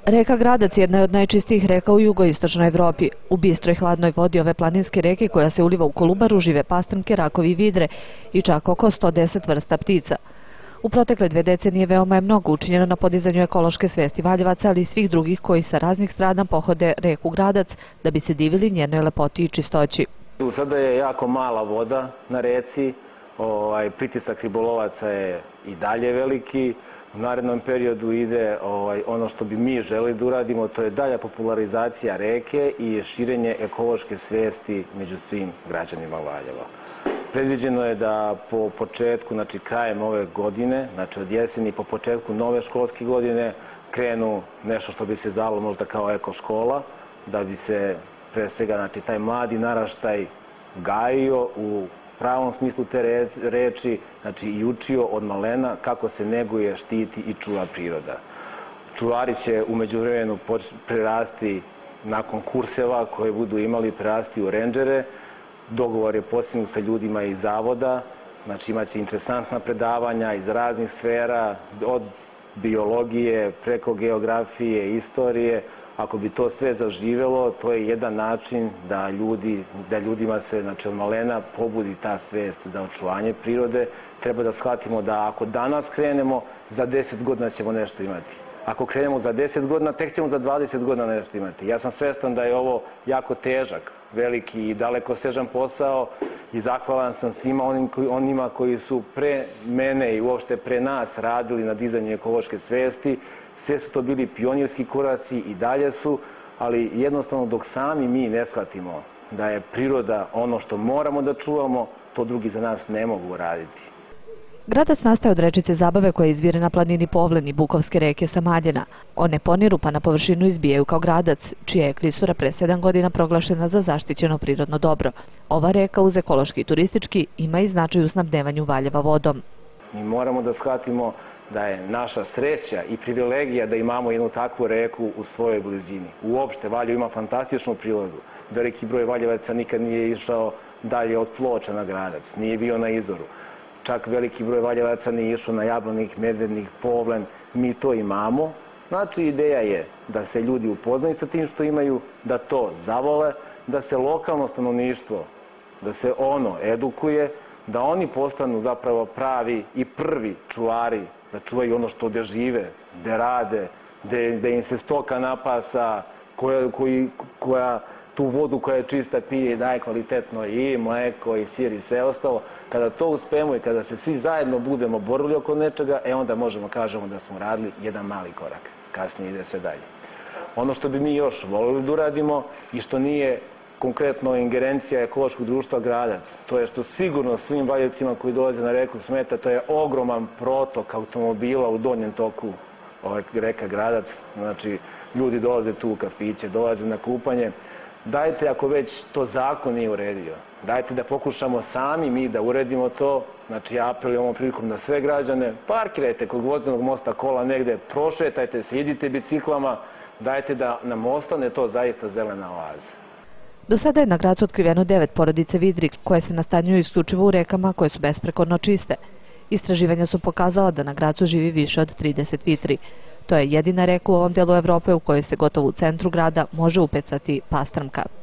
Reka Gradac jedna je od najčistijih reka u jugoistočnoj Evropi. U bistroj hladnoj vodi ove planinske reke koja se uliva u Kolubaru žive pastrmke, rakovi i vidre i čak oko 110 vrsta ptica. U protekle 2 decenije veoma je mnogo učinjeno na podizanju ekološke svesti Valjevaca, ali i svih drugih koji sa raznih strana pohode reku Gradac da bi se divili njenoj lepoti i čistoći. Sada je jako mala voda na reci, pritisak ribolovaca je i dalje veliki. U narednom periodu ide ono što bi mi želi da uradimo, to je dalja popularizacija reke i širenje ekološke svesti među svim građanima Valjeva. Predviđeno je da po početku, znači krajem ove godine, znači od jeseni po početku nove školske godine, krenu nešto što bi se zvalo možda kao ekoškola, da bi se pre svega znači, taj mladi naraštaj gajio u pravom smislu te reči, znači i učio od malena kako se neguje, štiti i čuva priroda. Čuvari će u međuvremenu prerasti nakon kurseva koje budu imali prerasti u rendžere. Dogovor je postignut sa ljudima iz zavoda, znači imaće interesantna predavanja iz raznih sfera, od biologije, preko geografije, istorije. Ako bi to sve zaživelo, to je jedan način da ljudima se, znači od malena, pobudi ta svest za očuvanje prirode. Treba da shvatimo da ako danas krenemo, za 10 godina ćemo nešto imati. Ako krenemo za 10 godina, tek ćemo za 20 godina nešto imati. Ja sam svestan da je ovo jako težak, veliki i dalekosežan posao i zahvalan sam svima onima koji su pre mene i uopšte pre nas radili na dizanju ekološke svesti. Sve su to bili pionirski koraci i dalje su, ali jednostavno dok sami mi ne shvatimo da je priroda ono što moramo da čuvamo, to drugi za nas ne mogu raditi. Gradac nastaje od rečice Zabave koja izvire na planini Povlen i Bukovske reke Samaljena. One poniru pa na površinu izbijaju kao Gradac, čija je klisura pre 7 godina proglašena za zaštićeno prirodno dobro. Ova reka uz ekološki i turistički ima i značaj u snabdevanju Valjeva vodom. Mi moramo da shvatimo da je naša sreća i privilegija da imamo jednu takvu reku u svojoj blizini. Uopšte, Valjevo ima fantastičnu prirodu. Veliki broj Valjevaca nikad nije išao dalje od Ploča na Gradac, nije bio na Izoru. Čak veliki broj Valjevaca nije išao na Jablanik, Medvednik, Povlen. Mi to imamo. Znači, ideja je da se ljudi upoznaju sa tim što imaju, da to zavole, da se lokalno stanovništvo, da se ono edukuje, da oni postanu zapravo pravi i prvi čuvari, da čuvaju ono što gde žive, gde rade, gde im se stoka napasa, koja tu vodu koja je čista pije i daje kvalitetno i mleko i sir i sve ostalo. Kada to uspemo i kada se svi zajedno budemo borili oko nečega, onda možemo kažemo da smo radili jedan mali korak. Kasnije ide sve dalje. Ono što bi mi još volili da uradimo i što nije konkretno ingerencija ekološkog društva Gradac, to je što sigurno svim Valjevcima koji dolaze na reku smeta, to je ogroman protok automobila u donjem toku reka Gradac. Znači, ljudi dolaze tu u kafiće, dolaze na kupanje. Dajte, ako već to zakon nije uredio, dajte da pokušamo sami mi da uredimo to. Znači, ja apelujem ovom prilikom na sve građane, parkirajte kod vozenog mosta kola negde, prošetajte se, idite biciklama, dajte da nam ostane to zaista zelena oaza. Do sada je na Gracu otkriveno 9 porodice vidri koje se nastanjuju isključivo u rekama koje su besprekorno čiste. Istraživanja su pokazala da na Gracu živi više od 30 vitri. To je jedina reka u ovom delu Evrope u kojoj se gotovo u centru grada može upecati pastrmka.